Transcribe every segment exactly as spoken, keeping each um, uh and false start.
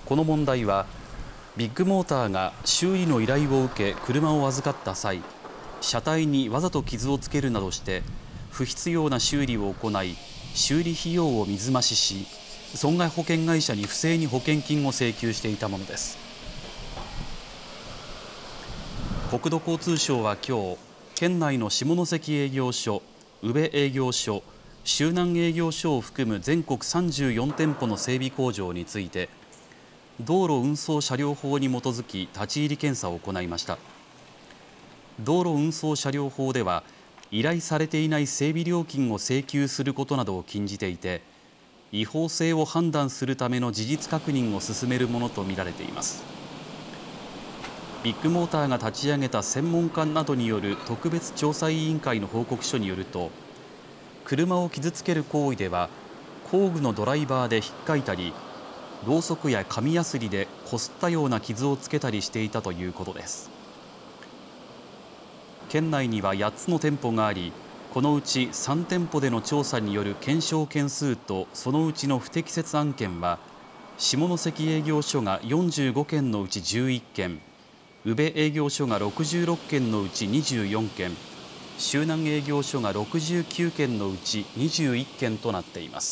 この問題はビッグモーターが修理の依頼を受け車を預かった際、車体にわざと傷をつけるなどして不必要な修理を行い、修理費用を水増しし、損害保険会社に不正に保険金を請求していたものです。国土交通省は今日、県内の下関営業所、宇部営業所、周南営業所を含む全国さんじゅうよんてんぽの整備工場について、道路運送車両法に基づき立ち入り検査を行いました。道路運送車両法では、依頼されていない整備料金を請求することなどを禁じていて、違法性を判断するための事実確認を進めるものとみられています。ビッグモーターが立ち上げた専門家などによる特別調査委員会の報告書によると、車を傷つける行為では工具のドライバーで引っかいたり、ろうそくや紙やすりでこすったような傷をつけたりしていたということです。県内にはやっつの店舗があり、このうちさんてんぽでの調査による検証件数とそのうちの不適切案件は、下関営業所がよんじゅうごけんのうちじゅういっけん、宇部営業所がろくじゅうろっけんのうちにじゅうよんけん、周南営業所がろくじゅうきゅうけんのうちにじゅういっけんとなっています。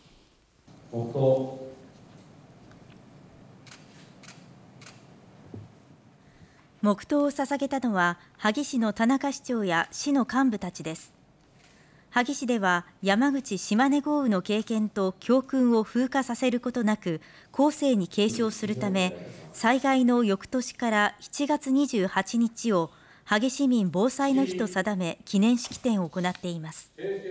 黙祷を捧げたのは萩市の田中市長や市の幹部たちです。萩市では山口・島根豪雨の経験と教訓を風化させることなく後世に継承するため、災害の翌年からしちがつにじゅうはちにちを萩市民防災の日と定め、記念式典を行っています。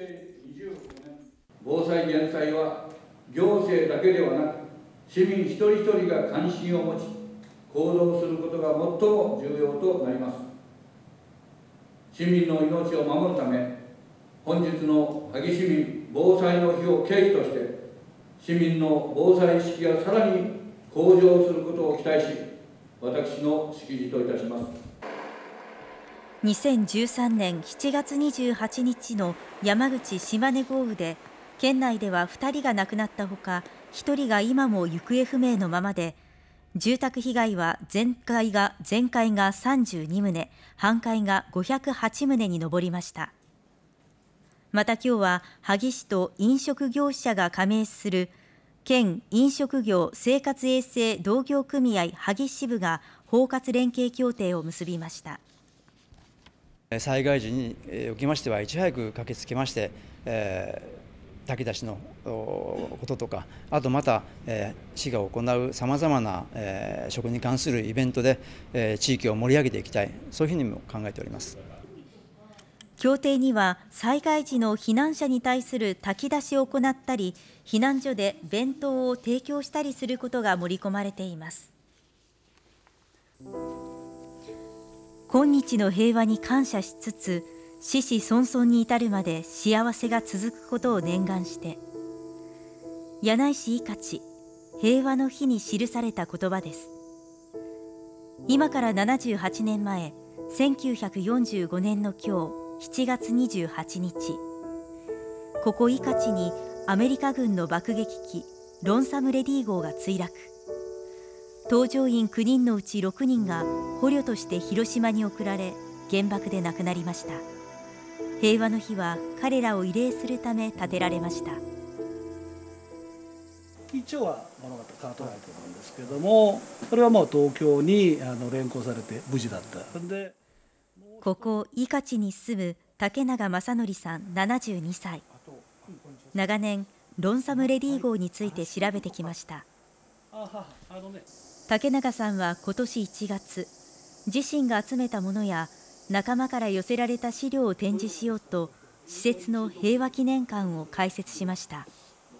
防災減災は行政だけではなく、市民一人一人が関心を持ち行動することが最も重要となります。市民の命を守るため、本日の萩市民防災の日を契機として、市民の防災意識がさらに向上することを期待し、私の式辞といたします。 にせんじゅうさんねんしちがつにじゅうはちにちの山口・島根豪雨で、県内ではふたりが亡くなったほか、ひとりが今も行方不明のままで、住宅被害は全壊が全壊がさんじゅうにとう、半壊がごひゃくはちとうに上りました。また今日は萩市と飲食業者が加盟する県飲食業生活衛生同業組合萩支部が包括連携協定を結びました。 災害時におきましてはいち早く駆けつけまして、えー、炊き出しのこととか、あとまた、えー、市が行うさまざまな、えー、食に関するイベントで、えー、地域を盛り上げていきたい、そういうふうにも考えております。 協定には災害時の避難者に対する炊き出しを行ったり、避難所で弁当を提供したりすることが盛り込まれています。今日の平和に感謝しつつ、子々孫々に至るまで幸せが続くことを念願して。柳井市伊勝平和の日に記された言葉です。今からななじゅうはちねんまえ、せんきゅうひゃくよんじゅうごねんの今日しちがつにじゅうはちにち、ここ伊勝にアメリカ軍の爆撃機ロンサムレディ号が墜落。搭乗員きゅうにんのうちろくにんが捕虜として広島に送られ、原爆で亡くなりました。平和の日は彼らを慰霊するため建てられました。 一応は物語変わってないと思うんですけども、それはもう東京にあの連行されて無事だった。でここ伊勝に住む竹永正則さんななじゅうにさい。長年ロンサムレディ号について調べてきました。竹永さんは今年いちがつ、自身が集めたものや仲間から寄せられた資料を展示しようと、施設の平和記念館を開設しました。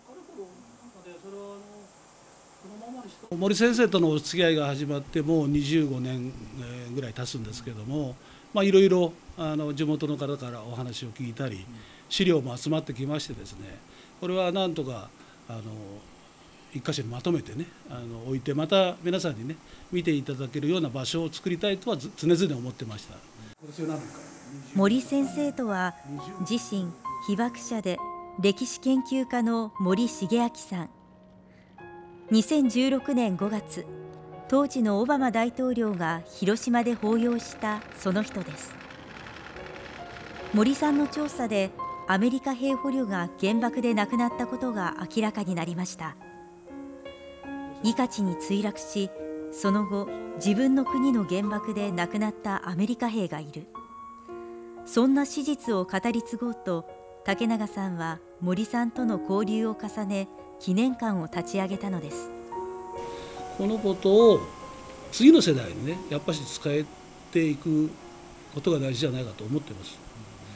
森先生とのお付き合いが始まってもうにじゅうごねんぐらい経つんですけども、まあ、いろいろあの地元の方からお話を聞いたり、資料も集まってきましてですね、これはなんとかあの一箇所にまとめてね、あの置いて、また皆さんにね見ていただけるような場所を作りたいとは常々思ってました。 森先生とは自身被爆者で歴史研究家の森重明さん、 にせんじゅうろくねんごがつ、当時のオバマ大統領が広島で抱擁したその人です。森さんの調査でアメリカ兵捕虜が原爆で亡くなったことが明らかになりました。イカチに墜落し、その後自分の国の原爆で亡くなったアメリカ兵がいる。そんな史実を語り継ごうと、竹永さんは森さんとの交流を重ね、記念館を立ち上げたのです。 このことを次の世代にね、やっぱり伝えていくことが大事じゃないかと思っています。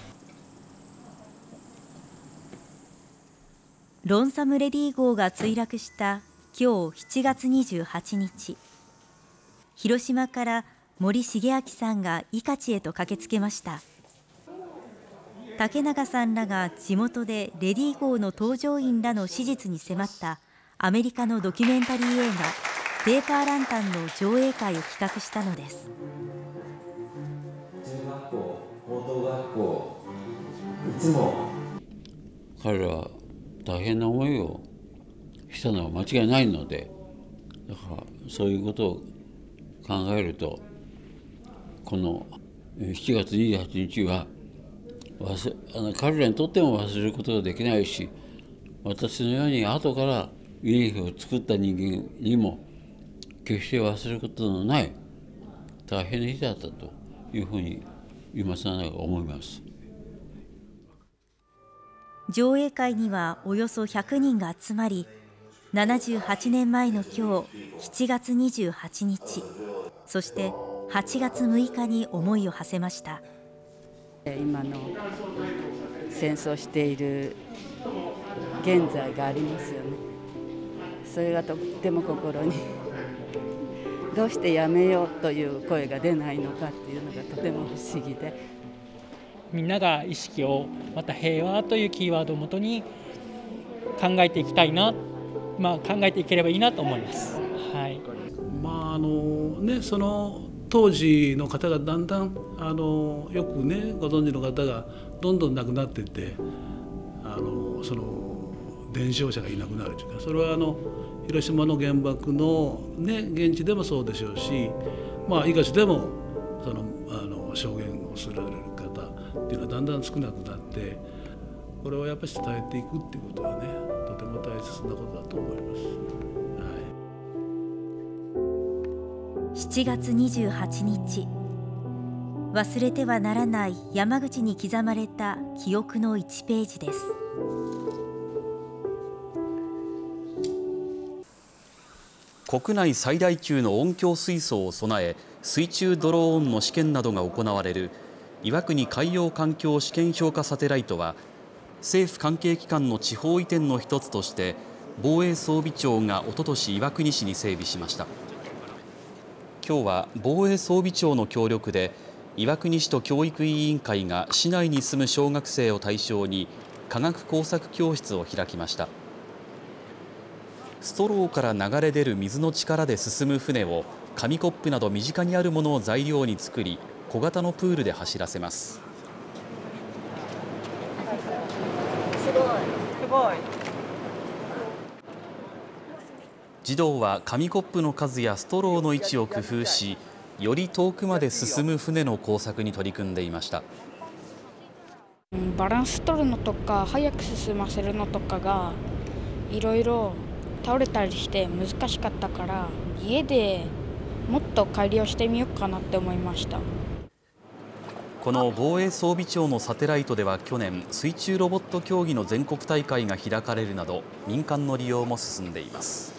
ロンサムレディ号が墜落した今日しちがつにじゅうはちにち、広島から森重明さんがイカチへと駆けつけました。竹永さんらが地元でレディ号の搭乗員らの史実に迫ったアメリカのドキュメンタリー映画「ペーパーランタン」の上映会を企画したのです。 中学校、高等学校、いつも彼らは大変な思いをしたのは間違いないので、だからそういうことを考えると、このしちがつにじゅうはちにちは忘あの彼らにとっても忘れることができないし、私のように後から慰霊碑を作った人間にも決して忘れることのない大変な日だったというふうに今更ながら思います。 上映会にはおよそひゃくにんが集まり、ななじゅうはちねんまえの今日しちがつにじゅうはちにち、そしてはちがつむいかに思いを馳せました。 今の戦争している現在がありますよね。それがとっても心にどうしてやめようという声が出ないのかっていうのがとても不思議で、 みんなが意識をまた平和というキーワードをもとに考えていきたいな、まあ、考えていければいいなと思います。はい、 まああのね、その当時の方がだんだんあのよくねご存知の方がどんどん亡くなっていって、あのその伝承者がいなくなるというか、それはあの広島の原爆の、ね、現地でもそうでしょうし、まあ伊賀市でもそのあの証言をする方っていうのはだんだん少なくなって、これをやっぱり伝えていくっていうことはね、とても大切なことだと思います。 しちがつにじゅうはちにち、忘れてはならない山口に刻まれた記憶のいちページです。 国内最大級の音響水槽を備え、水中ドローンの試験などが行われる岩国海洋環境試験評価サテライトは、政府関係機関の地方移転の一つとして防衛装備庁がおととし岩国市に整備しました。今日は防衛装備庁の協力で岩国市と教育委員会が市内に住む小学生を対象に科学工作教室を開きました。ストローから流れ出る水の力で進む船を紙コップなど身近にあるものを材料に作り、小型のプールで走らせます。 すごいすごい。 児童は紙コップの数やストローの位置を工夫し、より遠くまで進む船の工作に取り組んでいました。 バランス取るのとか早く進ませるのとかがいろいろ倒れたりして難しかったから、家でもっと改良してみようかなって思いました。 この防衛装備庁のサテライトでは去年、水中ロボット競技の全国大会が開かれるなど民間の利用も進んでいます。